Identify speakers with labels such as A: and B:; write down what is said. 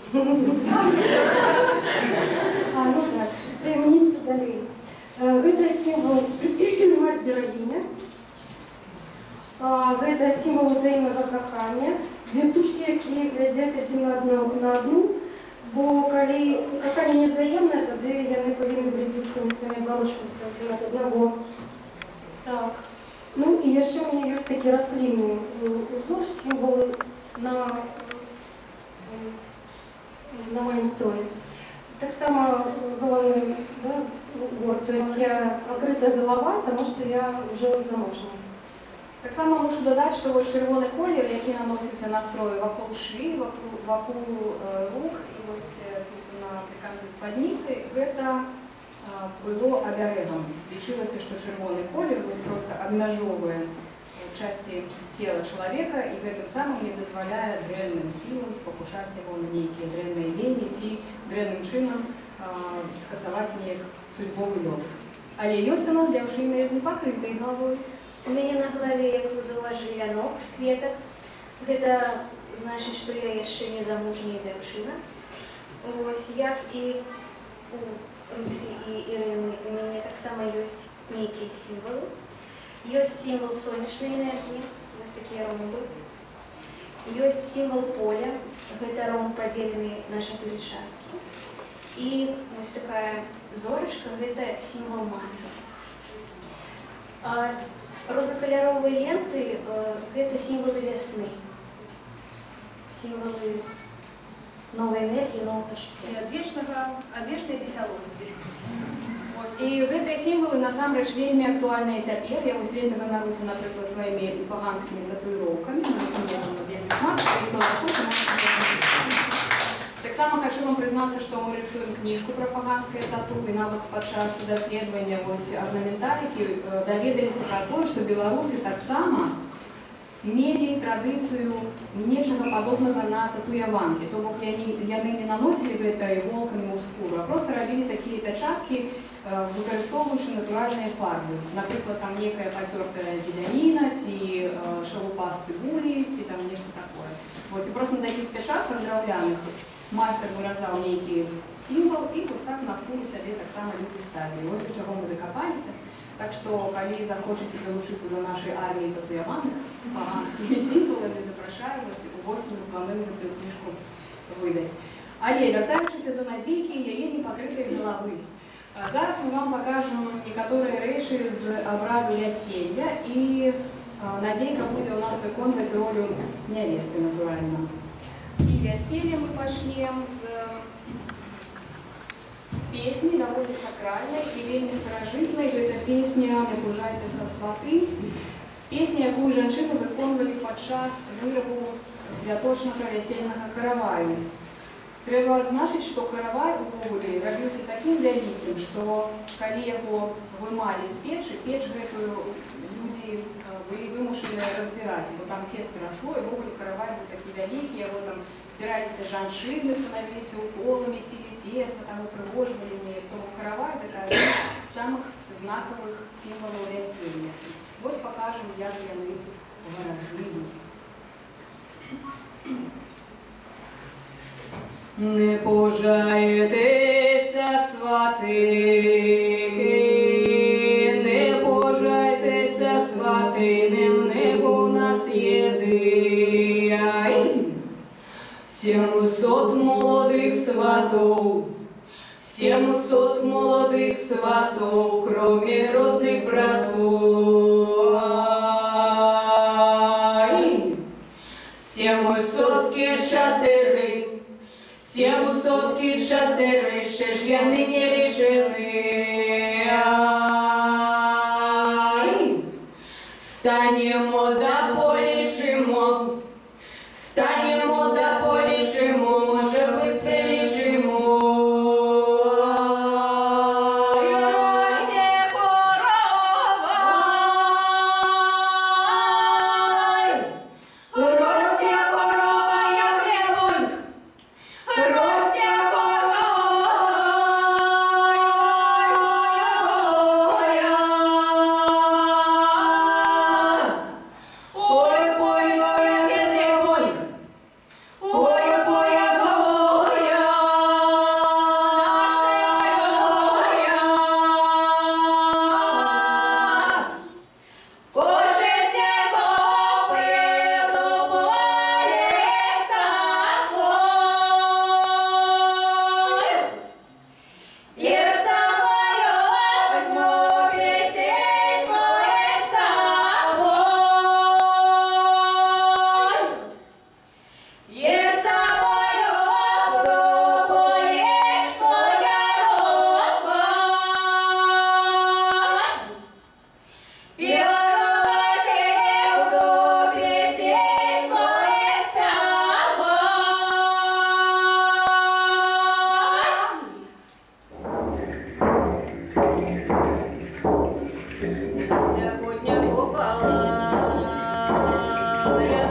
A: Ну так, таємниці далі. Гэта сімвол маць-берагіня. Гэта сімвол узаемнага кахання. Две птушкі, якія глядзяць адзін на адну, бо калі каханне невзаемнае, тады яны павінны былі дзюбкамі сваімі варочвацца адзін ад аднаго. Так. Ну і яшчэ у мяне ёсць такі раслінны узор, сімвалы на маім столі. Так само головный, да, убор, то есть я покрытая голова, потому что я уже замужняя.
B: Так само мушу додати, що ось червоний колір, який наносився на строю вокруг шиї, вокруг рук і ось тут на приканці спадниці, це було оберегом. Лічилося, що червоний колір ось просто обмежовує части тела человека и в этом самом не дозволяет древним силам спокушать его на некие древние деньги, идти древним чином скасовать в них судьбовый лёс. Але ёсць у нас дзяўчына з непакрытай головой.
C: У мяне на галаве, як вы заўважылі, вянок з кветак. Гэта значыць, што я яшчэ не замужняя дзяўчына. Вось як і у Русі і Ірыны у мяне таксама ёсць нейкія сімвалы. Ёсць сімвал сонечнай энергіі, вось такія ромбы. Ёсць сімвал поля, гэта ромб падзелены на 4 часткі. І вось такая зорачка, гэта сімвал маці. Рознакаляровыя ленты – гэта сімвалы вясны. Сімвалы новай энергіі, новага жыцця.
B: Ад вечнай весялосці. І гэтыя сімвалы насамрэч вельмі актуальныя цяпер. Я вось вельмі ганаруся, напрыклад, сваімі паганскімі татуіроўкамі. Вельмі шмат, хто захоча, таксама хочу вам прызнацца, што мы рыхтуем кніжку пра паганскае тату, і нават падчас даследавання арнаменталікі даведаліся пра тое, што беларусы таксама мелі традыцыю нечага падобнага на татуяванкі. То бок яны не наносілі гэта іголкамі ў скуру, а проста рабілі такія пячаткі, выкарыстоўваючы натуральныя фарбы. Напрыклад, там некая пацёртая зеляніна, ці шалупа з цыбулі, ці там нешта такое. Вось, і проста на такіх пячатках драўляных майстар выразаў нейкі сімвал, і вось так на скуру сябе таксама людзі ставілі. Вось да чаго мы дакапаліся. Так што, калі захочаце далучыцца да нашай арміі татуяваных паганскімі сімваламі, запрашаю вас, і у восень мы плануем гэтую кніжку выдаць. Але, вяртаючыся да Надзейкі і яе непакрытай галавы. Зараз мы вам пакажам некаторыя рэчы з абраду вяселля, і Надзейка будзе ў нас выконваць ролю нявесты, натуральна. І вяселле мы пачнем з песні, даволі сакральнай і вельмі старажытнай. Гэта песня «Не пужайтеся сваты». Песня, якую жанчыны выконвалі падчас вырабу святочнага вясельнага караваю. Трэба адзначыць, што каравай увогуле рабіўся такім вялікім, што калі яго вымалі з печы, печ гэтую людзі былі вымушаныя разбіраць, бо там цеста расло, і вогуле каравай быў такі вялікі, яго там збіраліся жанчыны, станавіліся ў кола, месілі цеста, там упрыгожвалі неяк. Тому каравай гэта адзін з самых знакавых сімвалаў вяселля. Вось пакажам, як яны варажылі.
D: Не пужайтеся, сватики, не пужайтеся, свати, не в них у нас єди. 700 молодих сватов, 700 молодих сватов, кроме родных братов. 704, 704, ще ж я нині рішили. Станемо да полічимо, станемо да полічимо, може бись прилічимо. Ой, спала, я